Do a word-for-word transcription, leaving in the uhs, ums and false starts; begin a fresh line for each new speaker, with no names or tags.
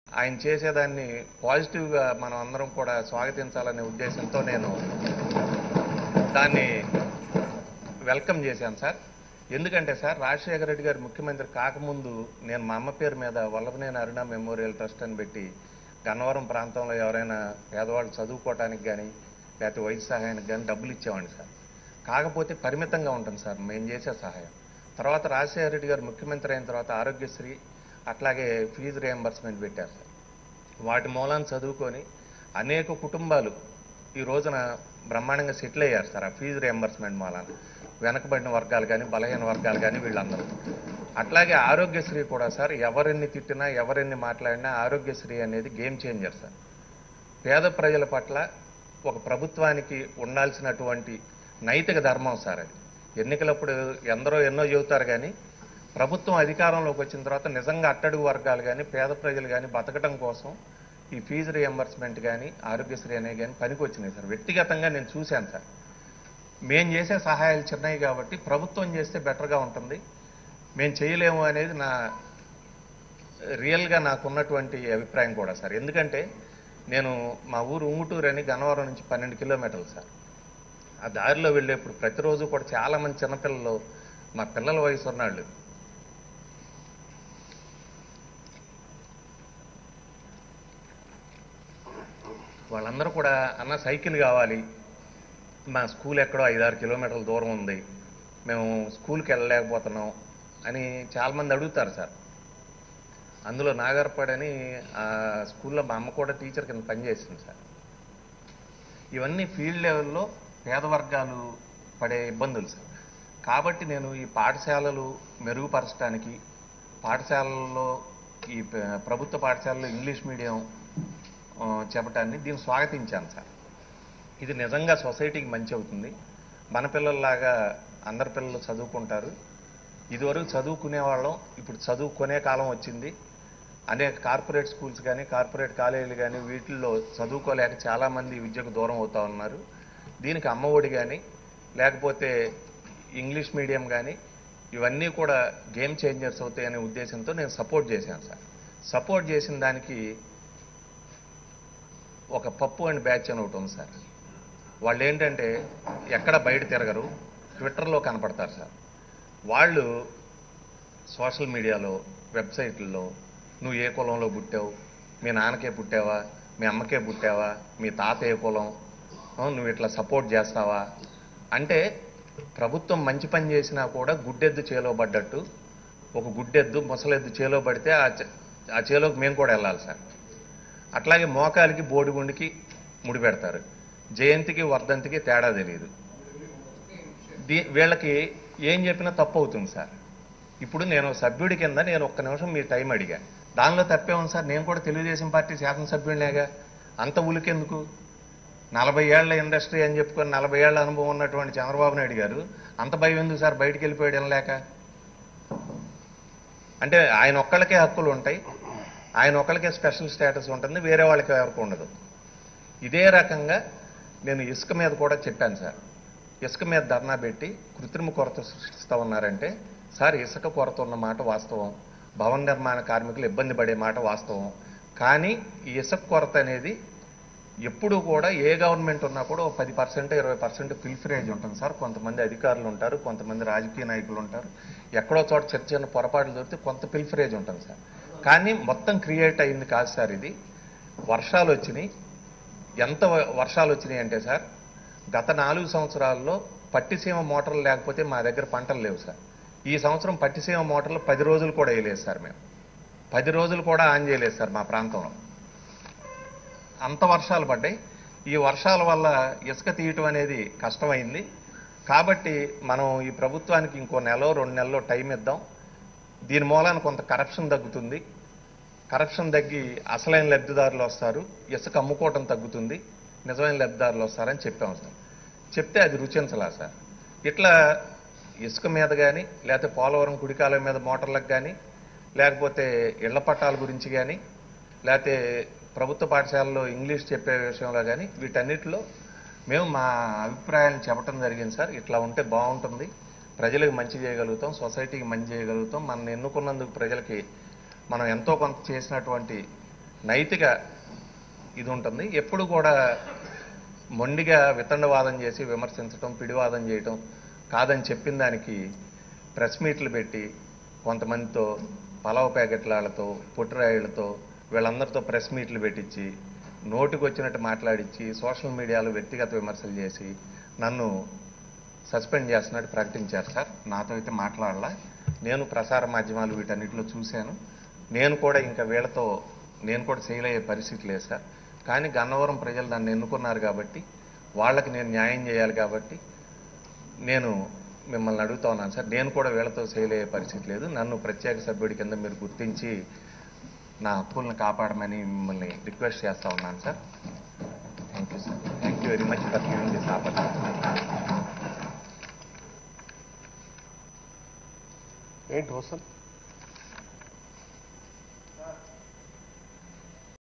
ఆయన చేసేదాన్ని పాజిటివ్గా మనం అందరం కూడా స్వాగతించాలనే ఉద్దేశంతో నేను దాన్ని వెల్కమ్ చేశాను సార్. ఎందుకంటే సార్ రాజశేఖర రెడ్డి గారు ముఖ్యమంత్రి కాకముందు నేను మా అమ్మ పేరు మీద వల్లభనేని అరుణ మెమోరియల్ ట్రస్ట్ అని పెట్టి గన్నవరం ప్రాంతంలో ఎవరైనా పేదవాళ్ళు చదువుకోవటానికి కానీ లేకపోతే వైద్య సహాయానికి కానీ డబ్బులు ఇచ్చేవాడిని సార్. కాకపోతే పరిమితంగా ఉంటుంది సార్ మేము చేసే సహాయం. తర్వాత రాజశేఖర రెడ్డి గారు ముఖ్యమంత్రి అయిన తర్వాత ఆరోగ్యశ్రీ అట్లాగే ఫీజు రియంబర్స్మెంట్ పెట్టారు సార్. వాటి మూలాన్ని చదువుకొని అనేక కుటుంబాలు ఈ రోజున బ్రహ్మాండంగా సెటిల్ అయ్యారు సార్ ఆ ఫీజు రియంబర్స్మెంట్ మూలాన్ని. వెనకబడిన వర్గాలు కానీ బలహీన వర్గాలు కానీ వీళ్ళందరూ. అట్లాగే ఆరోగ్యశ్రీ కూడా సార్ ఎవరిని తిట్టినా ఎవరిని మాట్లాడినా ఆరోగ్యశ్రీ అనేది గేమ్ చేంజర్ సార్. పేద ప్రజల పట్ల ఒక ప్రభుత్వానికి ఉండాల్సినటువంటి నైతిక ధర్మం సార్ అది. ఎన్నికలప్పుడు ఎందరో ఎన్నో చెబుతారు కానీ ప్రభుత్వం అధికారంలోకి వచ్చిన తర్వాత నిజంగా అట్టడుగు వర్గాలు కానీ పేద ప్రజలు కానీ బతకడం కోసం ఈ ఫీజు రియంబర్స్మెంట్ కానీ ఆరోగ్యశ్రీ అనే కానీ పనికి వచ్చినాయి సార్. వ్యక్తిగతంగా నేను చూశాను సార్. మేము చేసే సహాయాలు చిన్నవి కాబట్టి ప్రభుత్వం చేస్తే బెటర్గా ఉంటుంది, మేము చేయలేము అనేది నా రియల్గా నాకున్నటువంటి అభిప్రాయం కూడా సార్. ఎందుకంటే నేను మా ఊరు ఉంగుటూరు అని గన్నవరం నుంచి పన్నెండు కిలోమీటర్లు సార్. ఆ దారిలో వెళ్ళేప్పుడు ప్రతిరోజు కూడా చాలామంది చిన్నపిల్లలు మా పిల్లల వయసు ఉన్నాళ్ళు వాళ్ళందరూ కూడా అన్న సైకిల్ కావాలి, మా స్కూల్ ఎక్కడో ఐదారు కిలోమీటర్ల దూరం ఉంది, మేము స్కూల్కి వెళ్ళలేకపోతున్నాం అని చాలామంది అడుగుతారు సార్. అందులో నాగర్పాడని ఆ స్కూల్లో మా అమ్మ కూడా టీచర్ కింద పనిచేసింది సార్. ఇవన్నీ ఫీల్డ్ లెవెల్లో పేద వర్గాలు పడే ఇబ్బందులు సార్. కాబట్టి నేను ఈ పాఠశాలలు మెరుగుపరచడానికి పాఠశాలల్లో ఈ ప్రభుత్వ పాఠశాలలో ఇంగ్లీష్ మీడియం చెప్పటాన్ని దీన్ని స్వాగతించాను సార్. ఇది నిజంగా సొసైటీకి మంచి అవుతుంది. మన పిల్లల్లాగా అందరి పిల్లలు చదువుకుంటారు. ఇదివరకు చదువుకునే వాళ్ళం, ఇప్పుడు చదువుకునే కాలం వచ్చింది. అనేక కార్పొరేట్ స్కూల్స్ కానీ కార్పొరేట్ కాలేజీలు కానీ వీటిల్లో చదువుకోలేక చాలామంది విద్యకు దూరం అవుతూ ఉన్నారు. దీనికి అమ్మఒడి కానీ లేకపోతే ఇంగ్లీష్ మీడియం కానీ ఇవన్నీ కూడా గేమ్ చేంజర్స్ అవుతాయనే ఉద్దేశంతో నేను సపోర్ట్ చేశాను సార్. సపోర్ట్ చేసిన దానికి ఒక పప్పు అండ్ బ్యాచ్ అని ఒకటి ఉంది సార్. వాళ్ళు ఏంటంటే ఎక్కడ బయట తిరగరు, ట్విట్టర్లో కనపడతారు సార్. వాళ్ళు సోషల్ మీడియాలో వెబ్సైట్లలో నువ్వు ఏ కులంలో పుట్టావు, మీ నాన్నకే పుట్టావా, మీ అమ్మకే పుట్టావా, మీ తాత ఏ కులం, నువ్వు ఇట్లా సపోర్ట్ చేస్తావా అంటే ప్రభుత్వం మంచి పని చేసినా కూడా గుడ్డెద్దు చేలో పడ్డట్టు ఒక గుడ్డెద్దు ముసలెద్దు చేలో పడితే ఆ చేలోకి మేము కూడా వెళ్ళాలి సార్. అట్లాగే మోకాలికి బోడిగుండికి ముడి పెడతారు, జయంతికి వర్ధంతికి తేడా తెలియదు. దీ వీళ్ళకి ఏం చెప్పినా తప్పు అవుతుంది సార్. ఇప్పుడు నేను సభ్యుడి కింద నేను ఒక్క నిమిషం మీ టైం అడిగా, దానిలో తప్పే ఉంది సార్. నేను కూడా తెలుగుదేశం పార్టీ శాసనసభ్యుడినేగా, అంత ఉలికెందుకు? నలభై ఏళ్ల ఇండస్ట్రీ అని చెప్పుకొని నలభై ఏళ్ల అనుభవం ఉన్నటువంటి చంద్రబాబు నాయుడు గారు అంత భయం ఎందుకు సార్ బయటికి వెళ్ళిపోయాడు అనలేక? అంటే ఆయన ఒక్కళ్ళకే హక్కులు ఉంటాయి, ఆయన ఒక్కళ్ళకే స్పెషల్ స్టేటస్ ఉంటుంది, వేరే వాళ్ళకి ఎవరికి ఉండదు. ఇదే రకంగా నేను ఇసుక మీద కూడా చెప్పాను సార్. ఇసుక మీద ధర్నా పెట్టి కృత్రిమ కొరత సృష్టిస్తూ ఉన్నారంటే సార్ ఇసుక కొరత ఉన్న మాట వాస్తవం, భవన నిర్మాణ కార్మికులు ఇబ్బంది పడే మాట వాస్తవం. కానీ ఈ ఇసుక కొరత అనేది ఎప్పుడు కూడా ఏ గవర్నమెంట్ ఉన్నా కూడా ఒక పది పర్సెంట్ ఇరవై పర్సెంట్ పిల్ఫరేజ్ ఉంటుంది సార్. కొంతమంది అధికారులు ఉంటారు, కొంతమంది రాజకీయ నాయకులు ఉంటారు, ఎక్కడో చోట చిన్న చిన్న పొరపాట్లు దొరికితే కొంత పిల్ఫరేజ్ ఉంటుంది సార్. కానీ మొత్తం క్రియేట్ అయింది కాదు సార్ ఇది. వర్షాలు వచ్చినాయి, ఎంత వర్షాలు వచ్చినాయి అంటే సార్ గత నాలుగు సంవత్సరాల్లో పట్టిసీమ మోటార్లు లేకపోతే మా దగ్గర పంటలు లేవు సార్. ఈ సంవత్సరం పట్టిసీమ మోటార్లు పది రోజులు కూడా వేయలేదు సార్. మేము పది రోజులు కూడా ఆన్ చేయలేదు సార్ మా ప్రాంతంలో, అంత వర్షాలు పడ్డాయి. ఈ వర్షాల వల్ల ఇసుక తీయటం అనేది కష్టమైంది. కాబట్టి మనం ఈ ప్రభుత్వానికి ఇంకో నెల రెండు నెలల్లో టైం ఇద్దాం. దీని మూలాన కొంత కరప్షన్ తగ్గుతుంది, కరప్షన్ తగ్గి అసలైన లబ్ధిదారులు వస్తారు, ఇసుక అమ్ముకోవటం తగ్గుతుంది, నిజమైన లబ్ధిదారులు వస్తారని చెప్పాము సార్. చెప్తే అది రుచించలా సార్. ఇట్లా ఇసుక మీద కానీ లేకపోతే పోలవరం కుడికాలం మీద మోటార్లకు కానీ లేకపోతే ఇళ్ల పట్టాల గురించి కానీ లేకపోతే ప్రభుత్వ పాఠశాలలో ఇంగ్లీష్ చెప్పే విషయంలో కానీ వీటన్నిటిలో మేము మా అభిప్రాయాలను చెప్పడం జరిగింది సార్. ఇట్లా ఉంటే బాగుంటుంది, ప్రజలకు మంచి చేయగలుగుతాం, సొసైటీకి మంచి చేయగలుగుతాం, మనం ఎన్నుకున్నందుకు ప్రజలకి మనం ఎంతో కొంత చేసినటువంటి నైతిక ఇది ఉంటుంది. ఎప్పుడు కూడా మొండిగా వితండవాదం చేసి విమర్శించడం, పిడివాదం చేయటం కాదని చెప్పిన దానికి ప్రెస్ మీట్లు పెట్టి కొంతమందితో పలావ ప్యాకెట్లతో పుట్టిరాయులతో వీళ్ళందరితో ప్రెస్ మీట్లు పెట్టించి నోటికి వచ్చినట్టు మాట్లాడించి సోషల్ మీడియాలో వ్యక్తిగత విమర్శలు చేసి నన్ను సస్పెండ్ చేస్తున్నట్టు ప్రకటించారు సార్. నాతో అయితే మాట్లాడలా. నేను ప్రసార మాధ్యమాలు వీటన్నిటిలో చూశాను. నేను కూడా ఇంకా వీళ్ళతో నేను కూడా ఫెయిల్ అయ్యే పరిస్థితి లేదు సార్. కానీ గన్నవరం ప్రజలు నన్ను ఎన్నుకున్నారు కాబట్టి వాళ్ళకి నేను న్యాయం చేయాలి కాబట్టి నేను మిమ్మల్ని అడుగుతా ఉన్నాను సార్. నేను కూడా వీళ్ళతో ఫెయిల్ అయ్యే పరిస్థితి లేదు. నన్ను ప్రత్యేక సభ్యుడి కింద మీరు గుర్తించి నా హక్కులను కాపాడమని మిమ్మల్ని రిక్వెస్ట్ చేస్తా ఉన్నాను sir. Thank you sir. Thank you very much for giving this opportunity.
ఏంటి హోసన్